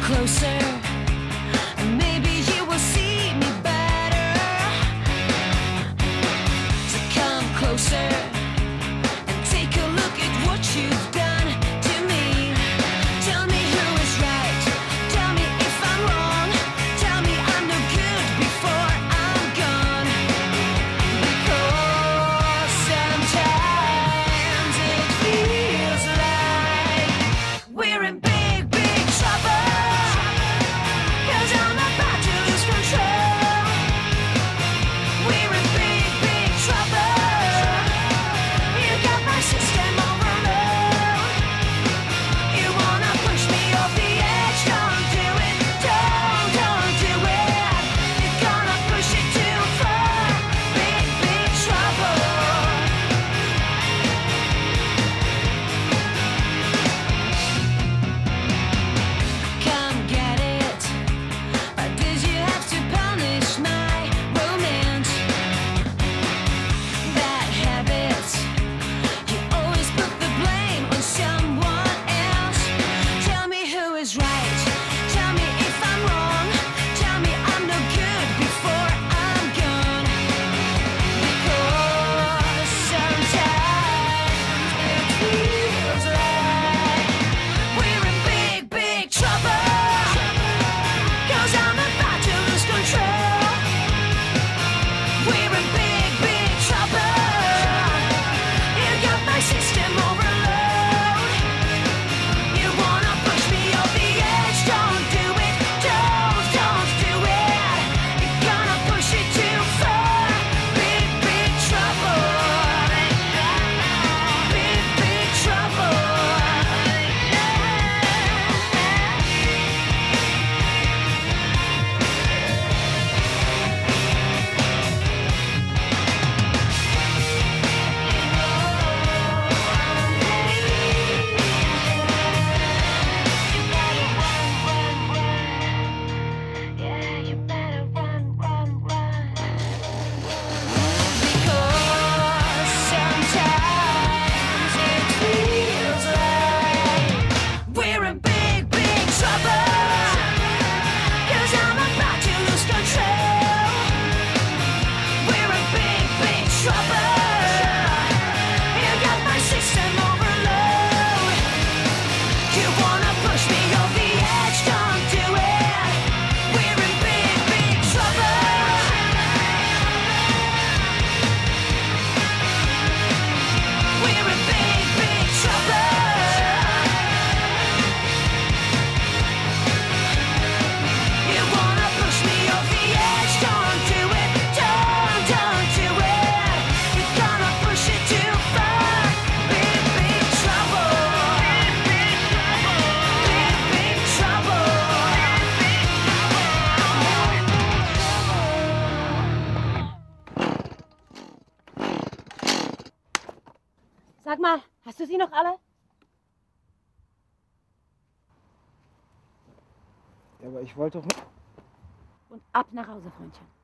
closer, maybe you will see me better. So come closer and take a look at what you've done to me. Tell me who is right, tell me if I'm wrong, tell me I'm no good before I'm gone. Because sometimes it feels like we're in big, big trouble. 'Cause I'm about to lose control. We're in big, big trouble. You got my system overload. You wanna push me off the edge? Don't do it. Don't do it. You're gonna push it too far. Big, big trouble. Come get it. Did you have to punish my romance? Bad habits. You always put the blame on someone else. Tell me who is right. Tell me if I'm wrong. Tell me I'm no good before I'm gone. Because sometimes it feels like we're in big, big trouble. 'Cause I'm about to lose control. We're in big, big trouble. You got my system overload. You wanna push me off the edge? Don't do it. Don't do it. You're gonna push it too far. Big, big trouble. Big, big trouble. Yeah, you better run, run, run. Because sometimes it feels like we're in big, big trouble. 'Cause I'm about to lose control. We're in big, big trouble. You got my system overload. You wanna push me off the edge? Don't do it. We're in big, big trouble. We're in big, big trouble. You wanna push me off the edge? Don't do it. Don't do it. You're gonna push it too far. Big, big trouble. Big, big trouble. Big, big trouble. Sag mal, hast du sie noch alle? Ja, aber ich wollte doch... Und ab nach Hause, Freundchen.